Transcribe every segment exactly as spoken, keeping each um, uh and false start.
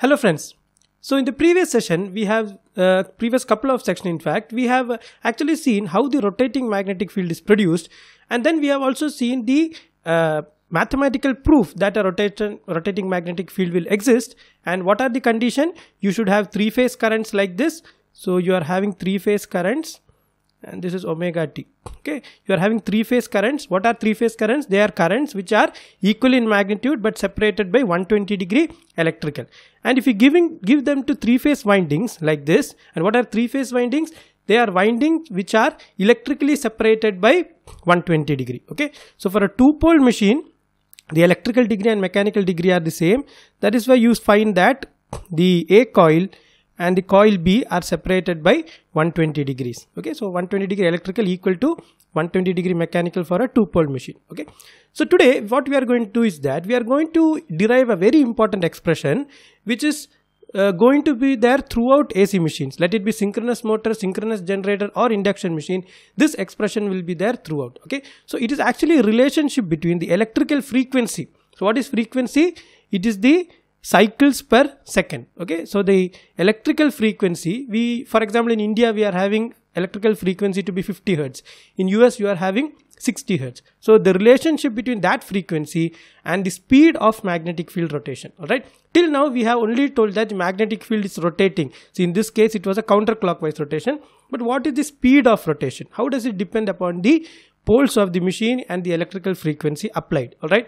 Hello friends. So in the previous session, we have uh, previous couple of sections in fact, we have uh, actually seen how the rotating magnetic field is produced, and then we have also seen the uh, mathematical proof that a rotation, rotating magnetic field will exist. And what are the condition? You should have three phase currents like this. So you are having three phase currents, and this is omega t. Okay, you are having three phase currents. What are three phase currents? They are currents which are equal in magnitude but separated by one hundred twenty degree electrical. And if you giving give them to three phase windings like this, and what are three phase windings? They are windings which are electrically separated by one hundred twenty degree. Okay, so for a two pole machine, the electrical degree and mechanical degree are the same. That is why you find that the A coil and the coil B are separated by one hundred twenty degrees. Okay, so one hundred twenty degree electrical equal to one hundred twenty degree mechanical for a two pole machine. Okay, so today what we are going to do is that we are going to derive a very important expression which is uh, going to be there throughout A C machines. Let it be synchronous motor, synchronous generator or induction machine. This expression will be there throughout. Okay, so it is actually a relationship between the electrical frequency. So what is frequency? It is the cycles per second. Okay, so the electrical frequency, we for example in India we are having electrical frequency to be fifty hertz. In U S you are having sixty hertz. So the relationship between that frequency and the speed of magnetic field rotation. Alright, till now we have only told that the magnetic field is rotating. So in this case it was a counterclockwise rotation. But what is the speed of rotation? How does it depend upon the poles of the machine and the electrical frequency applied? Alright,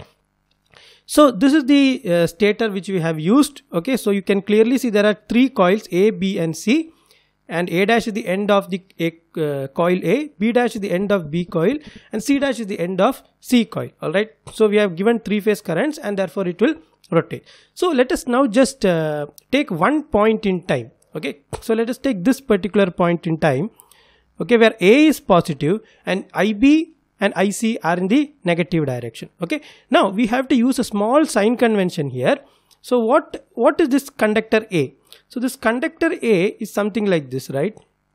so this is the uh, stator which we have used. Okay, so you can clearly see there are three coils A, B and C, and A dash is the end of the A, uh, coil A, B dash is the end of B coil, and C dash is the end of C coil. Alright, so we have given three phase currents and therefore it will rotate. So let us now just uh, take one point in time. Okay, so let us take this particular point in time, okay, where A is positive and I B and I C are in the negative direction. Okay, now we have to use a small sign convention here. So what what is this conductor A? So this conductor A is something like this, right?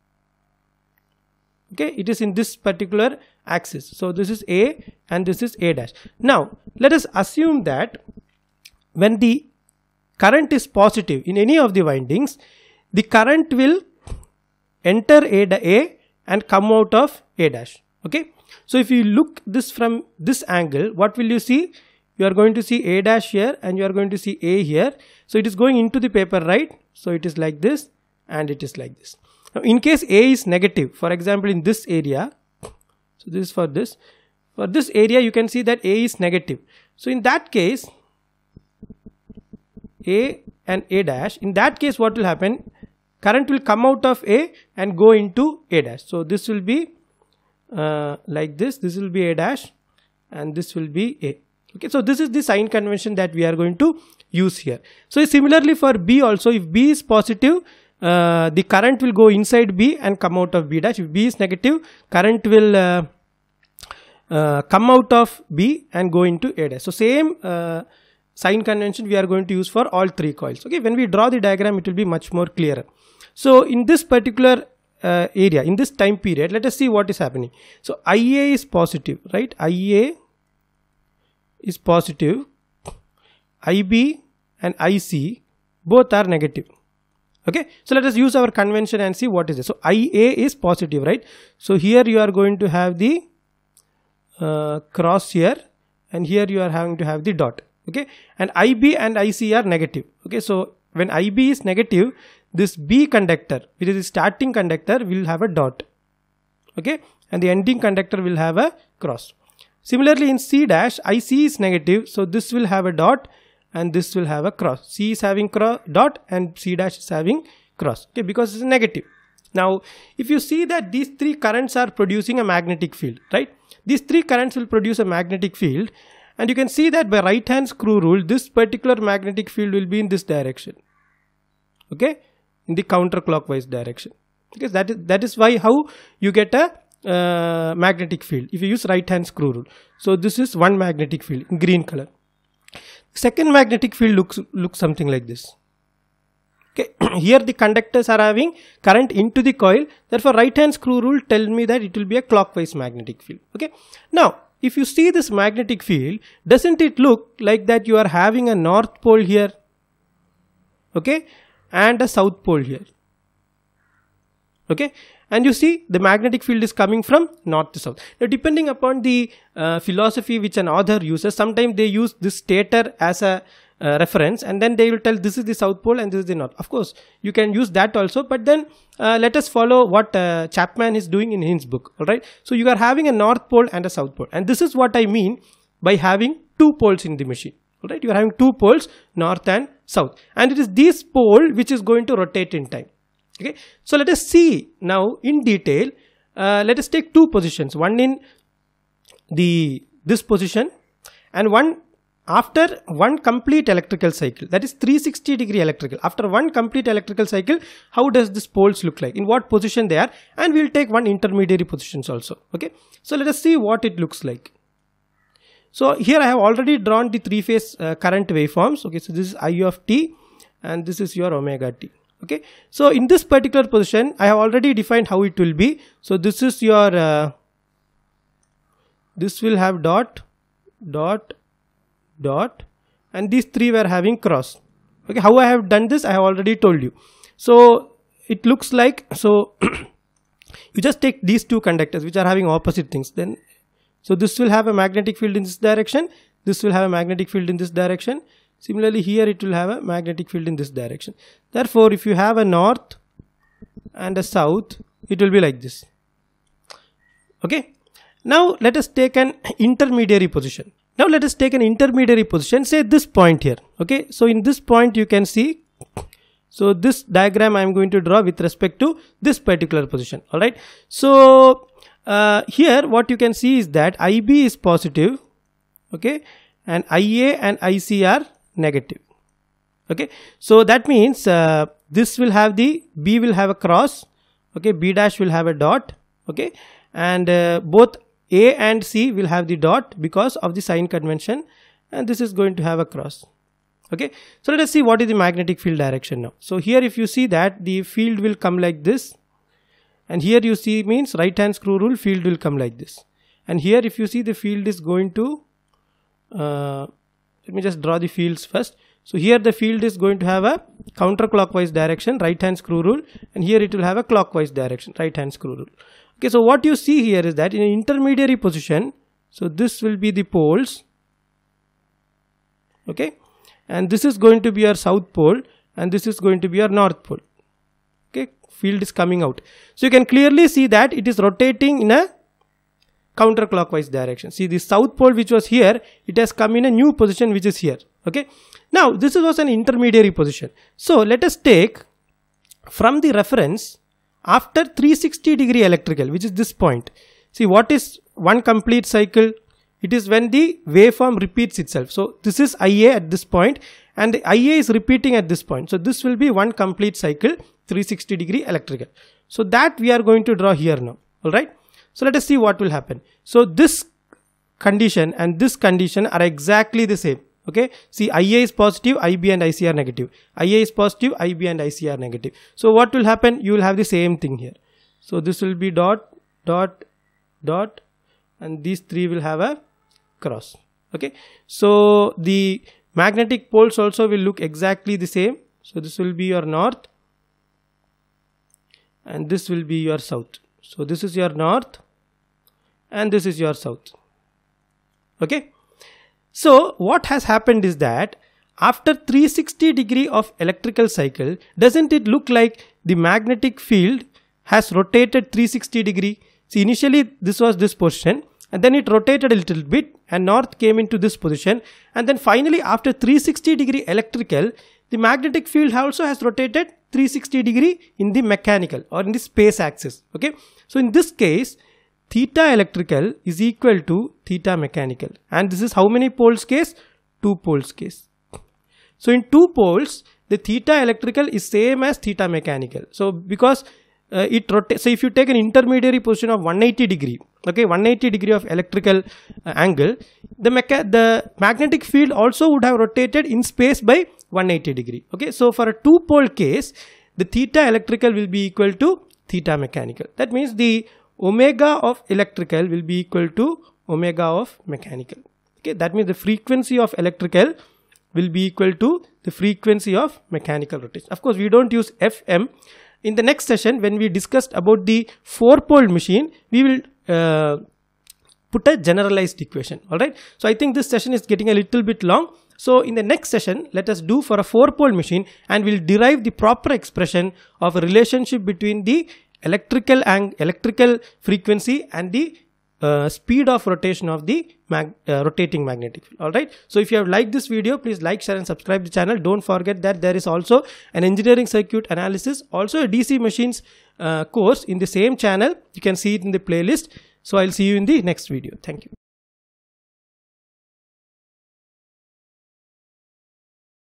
Okay, it is in this particular axis. So this is A and this is A dash. Now let us assume that when the current is positive in any of the windings, the current will enter A, A and come out of A dash. Okay, so if you look this from this angle, what will you see? You are going to see A dash here and you are going to see A here. So it is going into the paper, right? So it is like this and it is like this. Now in case A is negative, for example in this area, so this is for this, for this area you can see that A is negative. So in that case, A and A dash, in that case what will happen? Current will come out of A and go into A dash. So this will be Uh, like this, this will be A dash and this will be A. Okay, so this is the sign convention that we are going to use here. So similarly for B also, if B is positive, uh, the current will go inside B and come out of B dash. If B is negative, current will uh, uh, come out of B and go into A dash. So same uh, sign convention we are going to use for all three coils. Okay, when we draw the diagram it will be much more clearer. So in this particular Uh, area, in this time period, let us see what is happening. So I A is positive, right? I A is positive, I B and I C both are negative. Okay, so let us use our convention and see what is it. So I A is positive, right? So here you are going to have the uh, cross here and here you are having to have the dot. Okay, and I B and I C are negative. Okay, so when I B is negative, this B conductor, which is the starting conductor, will have a dot. Okay, and the ending conductor will have a cross. Similarly in C dash, I C is negative, so this will have a dot and this will have a cross. C is having cross dot and C dash is having cross. Okay, because it's negative. Now if you see that these three currents are producing a magnetic field, right? These three currents will produce a magnetic field, and you can see that by right hand screw rule, this particular magnetic field will be in this direction. Okay, in the counterclockwise direction, because that is that is why how you get a uh, magnetic field if you use right hand screw rule. So this is one magnetic field in green color. Second magnetic field looks looks something like this. Okay, here the conductors are having current into the coil, therefore right hand screw rule tell me that it will be a clockwise magnetic field. Okay, now if you see this magnetic field, doesn't it look like that you are having a north pole here? okay, and a south pole here, okay. And you see the magnetic field is coming from north to south. Now depending upon the uh, philosophy which an author uses, sometimes they use this stator as a uh, reference, and then they will tell this is the south pole and this is the north. Of course you can use that also, but then uh, let us follow what uh, Chapman is doing in his book. Alright, so you are having a north pole and a south pole, and this is what I mean by having two poles in the machine. Alright, you are having two poles, north and south, and it is this pole which is going to rotate in time. Okay, so let us see now in detail. Uh, let us take two positions, one in the this position and one after one complete electrical cycle, that is three hundred sixty degree electrical. After one complete electrical cycle, how does this poles look like, in what position they are, and we will take one intermediary positions also. Okay, so let us see what it looks like. So here I have already drawn the three phase uh, current waveforms. Okay, so this is I of t and this is your omega t. Okay, so in this particular position I have already defined how it will be. So this is your uh, this will have dot dot dot, and these three were having cross. Okay, how I have done this I have already told you. So it looks like, so you just take these two conductors which are having opposite things, then so this will have a magnetic field in this direction, this will have a magnetic field in this direction. Similarly here it will have a magnetic field in this direction. Therefore if you have a north and a south, it will be like this. Okay, now let us take an intermediary position. Now let us take an intermediary position, say this point here. Okay, so in this point you can see, so this diagram I am going to draw with respect to this particular position. Alright, so uh, here what you can see is that I B is positive, okay, and I A and I C are negative. Okay, so that means uh, this will have the B will have a cross, okay, B dash will have a dot, okay, and uh, both A and C will have the dot because of the sign convention, and this is going to have a cross. Okay, so let us see what is the magnetic field direction now. So here if you see that the field will come like this, and here you see means right hand screw rule, field will come like this, and here if you see the field is going to uh, let me just draw the fields first. So here the field is going to have a counterclockwise direction, right hand screw rule, and here it will have a clockwise direction, right hand screw rule. Okay, so what you see here is that in an intermediary position, so this will be the poles, okay, and this is going to be our south pole and this is going to be our north pole. Okay, field is coming out. So you can clearly see that it is rotating in a counterclockwise direction. See, the south pole which was here, it has come in a new position which is here. Okay, now this was an intermediary position. So let us take from the reference after three hundred sixty degree electrical, which is this point. See, what is one complete cycle? It is when the waveform repeats itself. So this is I A at this point and the I A is repeating at this point. So this will be one complete cycle, three hundred sixty degree electrical. So that we are going to draw here now. Alright. So let us see what will happen. So this condition and this condition are exactly the same. Okay, see, I A is positive, I B and I C are negative. I A is positive, I B and I C are negative. So what will happen? You will have the same thing here. So this will be dot, dot, dot, and these three will have a cross. Okay, so the magnetic poles also will look exactly the same. So this will be your north and this will be your south. So this is your north and this is your south. Okay, so what has happened is that after three hundred sixty degree of electrical cycle, doesn't it look like the magnetic field has rotated three hundred sixty degree? See, initially this was this position and then it rotated a little bit and north came into this position, and then finally after three hundred sixty degree electrical, the magnetic field also has rotated three hundred sixty degree in the mechanical or in the space axis. Okay, so in this case theta electrical is equal to theta mechanical, and this is how many poles case? Two poles case. So in two poles the theta electrical is same as theta mechanical. So because uh, it rotates, so if you take an intermediary position of one hundred eighty degree, okay, one hundred eighty degree of electrical uh, angle, the mecha the magnetic field also would have rotated in space by one hundred eighty degree. Okay, so for a two pole case the theta electrical will be equal to theta mechanical. That means the omega of electrical will be equal to omega of mechanical. Okay, that means the frequency of electrical will be equal to the frequency of mechanical rotation. Of course, we don't use F M. In the next session, when we discussed about the four-pole machine, we will uh, put a generalized equation. All right. So I think this session is getting a little bit long. So in the next session, let us do for a four-pole machine, and we'll derive the proper expression of a relationship between the electrical and electrical frequency and the uh, speed of rotation of the mag uh, rotating magnetic field. All right. So if you have liked this video, please like, share and subscribe the channel. Don't forget that there is also an engineering circuit analysis, also a D C machines uh, course in the same channel. You can see it in the playlist. So I'll see you in the next video. Thank you.